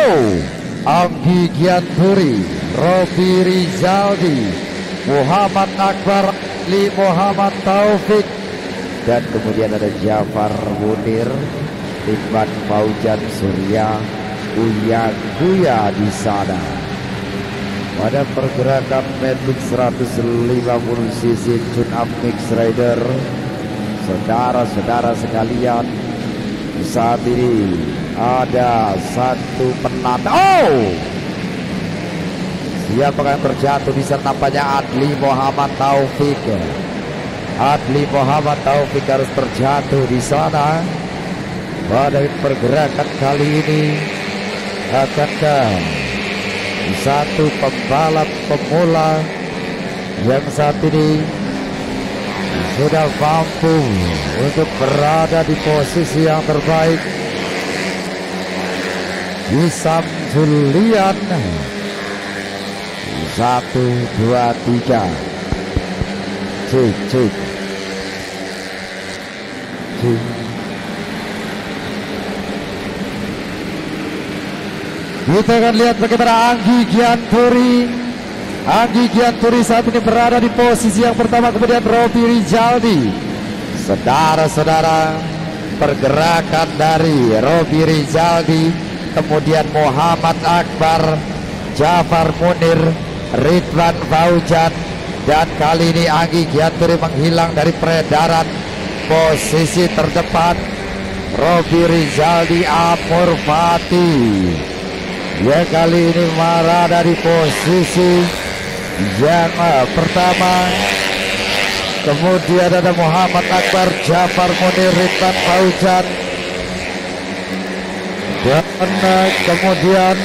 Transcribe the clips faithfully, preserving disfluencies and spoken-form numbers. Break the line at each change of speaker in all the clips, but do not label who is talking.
Oh, Anggi Gianturi, Robi Rizaldi, Muhammad Akbar, Li Muhammad Taufik, dan kemudian ada Jafar Munir, Ridwan Faujan Surya, Uya Kuya di sana. Pada pergerakan Matic seratus lima puluh cc tune up mix rider, saudara-saudara sekalian, saat ini ada satu penanda. Oh, siapa yang terjatuh di sana? Nampaknya Adli Muhammad Taufik. Adli Muhammad Taufik harus terjatuh di sana. Pada pergerakan kali ini akankah satu pembalap pemula yang saat ini sudah mampu untuk berada di posisi yang terbaik, Wisam Julian. Satu, dua, tiga. Cik, cik, cik. Kita akan lihat bagaimana Anggi Gianturi. Anggi Gianturi saat ini berada di posisi yang pertama, kemudian Robi Rizaldi. Saudara-saudara, pergerakan dari Robi Rizaldi, kemudian Muhammad Akbar, Jafar Munir, Ridwan Faujan, dan kali ini Anggi Gianturi menghilang dari peredaran posisi terdepan. Robi Rizaldi Amurfati ya kali ini berada di posisi yang uh, pertama. Kemudian ada Muhammad Akbar, Jafar Munir, Ridwan Faujan, dan uh, kemudian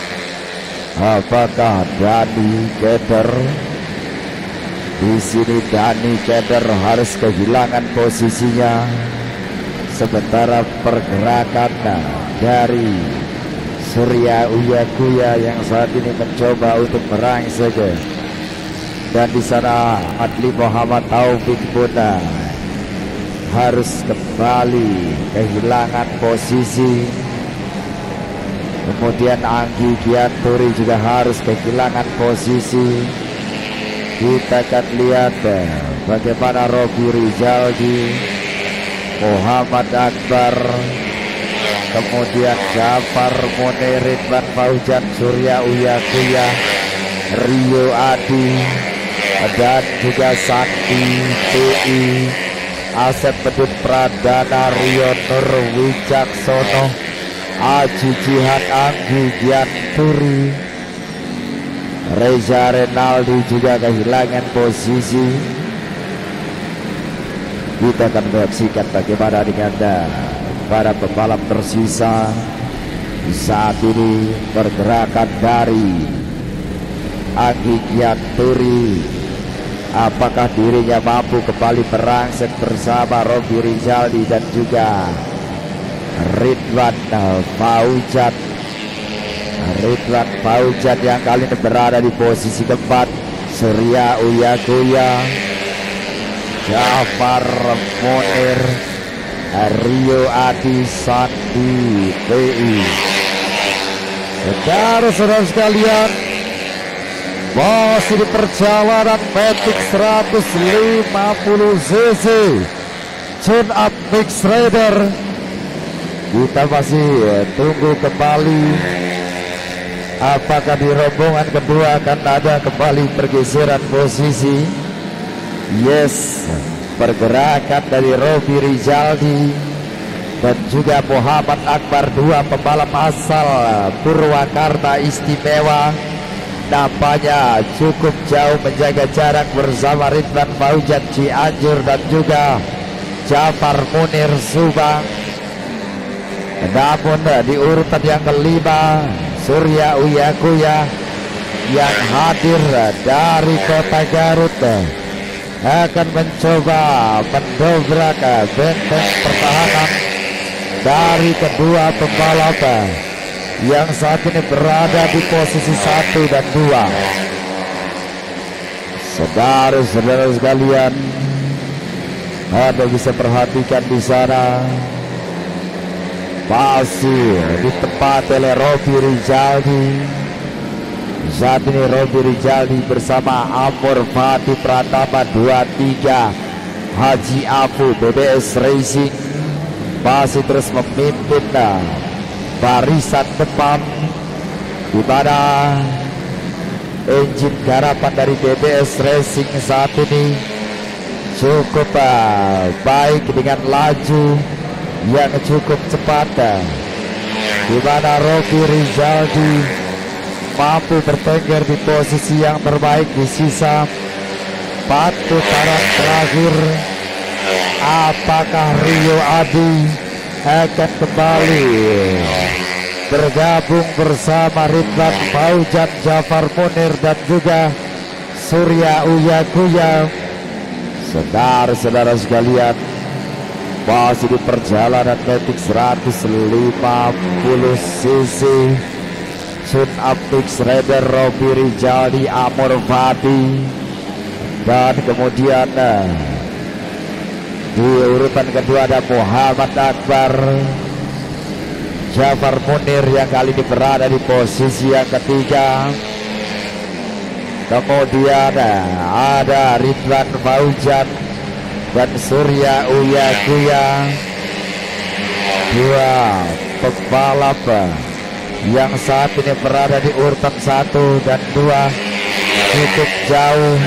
apakah Dani Keder? Di sini Dani Keder harus kehilangan posisinya, sementara pergerakan dari Surya Uya Kuya yang saat ini mencoba untuk merangsek, dan di sana Adli Muhammad Taufik pun harus kembali kehilangan posisi. Kemudian Anggi Gianturi juga harus kehilangan posisi. Kita akan lihat bagaimana Robi Rizaldi, Muhammad Akbar, kemudian Jafar Munir, Ridwan Faujan, Surya Uya Kuya, Rio Adi, dan juga Sakti T I, Asep Bedut Pradana, Rio Nur Wicaksono, Aji Jihad, Anggi Gianturi, Reza Renaldi juga kehilangan posisi. Kita akan menyaksikan bagaimana dengan para pembalap tersisa saat ini. Pergerakan dari Anggi Gianturi, apakah dirinya mampu kembali merangsek bersama Robi Rizaldi dan juga Ridwan Faujan. Ridwan Faujan yang kali ini berada di posisi keempat. Surya Uya Kuya, Jafar Munir, Rio Adi, Sandi P I. Saudara-saudara sekalian, masih di perjalanan Matic seratus lima puluh cc tune up mix rider. Kita masih tunggu kembali apakah di rombongan kedua akan ada kembali pergeseran posisi. Yes, pergerakan dari Robi Rizaldi dan juga Muhammad Akbar, dua pembalap asal Purwakarta Istimewa, nampaknya cukup jauh menjaga jarak bersama Ridwan Faujan Cianjur dan juga Jafar Munir Subang. Namun di urutan yang kelima, Surya Uya Kuya yang hadir dari kota Garut akan mencoba mendobrak benteng pertahanan dari kedua pembalap yang saat ini berada di posisi satu dan dua. Saudara-saudara sekalian, Anda bisa perhatikan di sana masih ditempati oleh Robi Rizaldi. Saat ini Robi Rizaldi bersama Amor Fatih Pratama dua tiga Haji Afu B B S Racing masih terus memimpin barisan depan, di mana engine garapan dari B B S Racing saat ini cukup uh, baik dengan laju yang cukup cepat, di mana Robi Rizaldi mampu bertengger di posisi yang terbaik di sisa empat putaran terakhir. Apakah Rio Adi akan kembali bergabung bersama Ridwan Fauzan, Jafar Munir dan juga Surya Uya Kuya? Saudara-saudara sekalian, masih di perjalanan Matic seratus lima puluh cc Sun Aptix Rider Robi Rizaldi, Amor Fatih, dan kemudian di urutan kedua ada Muhammad Akbar, Jafar Munir yang kali ini berada di posisi yang ketiga. Kemudian ada Ridwan Fauzan dan Surya Uya Kuya, dua pembalap yang saat ini berada di urutan satu dan dua, cukup jauh.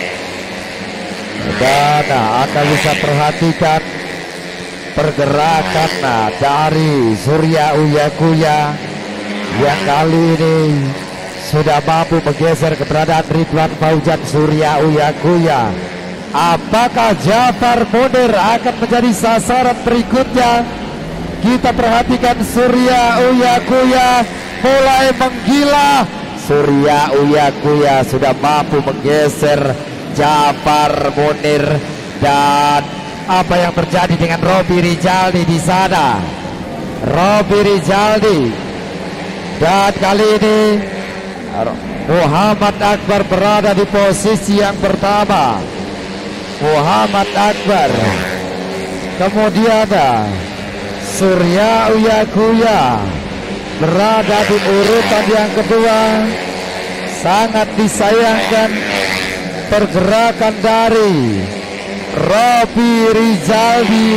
Dan Anda bisa perhatikan pergerakan dari Surya Uya Kuya yang kali ini sudah mampu menggeser keberadaan Ridwan Fauzan, Surya Uya Kuya. Apakah Jafar Munir akan menjadi sasaran berikutnya? Kita perhatikan Surya Uya Kuya mulai menggila. Surya Uya Kuya sudah mampu menggeser Jafar Munir. Dan apa yang terjadi dengan Robi Rizaldi di sana? Robi Rizaldi, dan kali ini Muhammad Akbar berada di posisi yang pertama. Muhammad Akbar, kemudian ada Surya Uya Kuya berada di urutan yang kedua. Sangat disayangkan pergerakan dari Robi Rizaldi,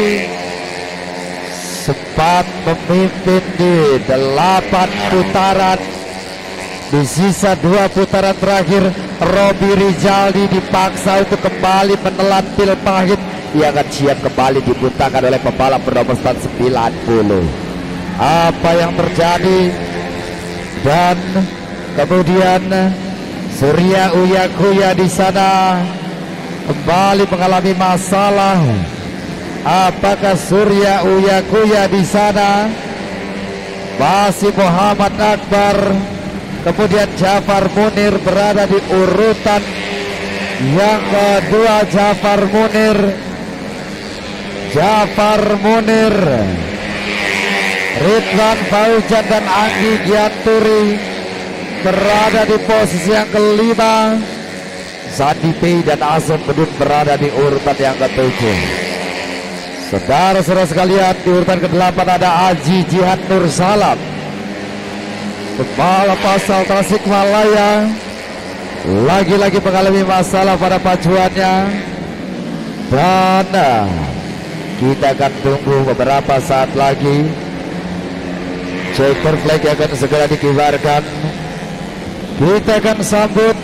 sempat memimpin di delapan putaran. Di sisa dua putaran terakhir, Robi Rizaldi dipaksa untuk kembali menelan pil pahit. Ia akan siap kembali dibutakan oleh pembalap bernomor sembilan puluh. Apa yang terjadi? Dan kemudian Surya Uya Kuya di sana kembali mengalami masalah. Apakah Surya Uya Kuya di sana? Masih Muhammad Akbar, kemudian Jafar Munir berada di urutan yang kedua. Jafar Munir, Jafar Munir, Ridwan Fauzan dan Anggi Gianturi berada di posisi yang kelima. Sandi P dan Asem Bedun berada di urutan yang ketujuh. Saudara-saudara sekalian, di urutan kedelapan ada Aji Jihad Nur Salam, kepala pasal Tasikmalaya, lagi-lagi mengalami masalah pada pacuannya. Dan kita akan tunggu beberapa saat lagi. Checker flag akan segera dikibarkan. Kita akan sambut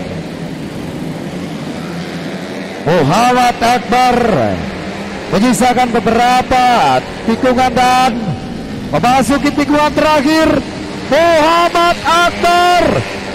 Muhammad Akbar menyisakan beberapa tikungan dan memasuki tikungan terakhir. Muhammad Akbar,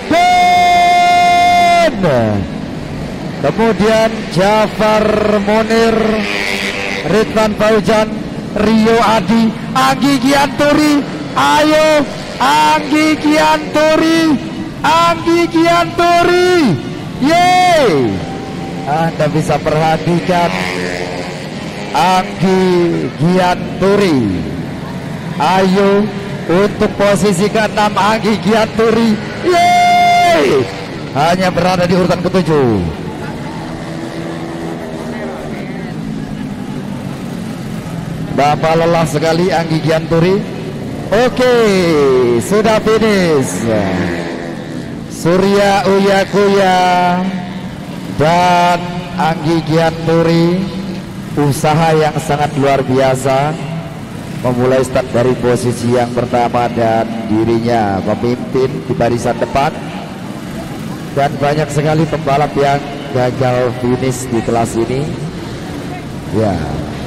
dan kemudian Jafar Munir, Ridwan Fauzan, Rio Adi, Anggi Gianturi. Ayo Anggi Gianturi, Anggi Gianturi, yeay. Anda bisa perhatikan Anggi Gianturi. Ayo untuk posisi keenam Anggi Gianturi, yeay, hanya berada di urutan ketujuh. Bapak lelah sekali Anggi Gianturi. Oke, sudah finish. Surya Uya Kuya dan Anggi Gianturi, usaha yang sangat luar biasa, memulai start dari posisi yang pertama dan dirinya memimpin di barisan depan. Dan banyak sekali pembalap yang gagal finish di kelas ini. Ya,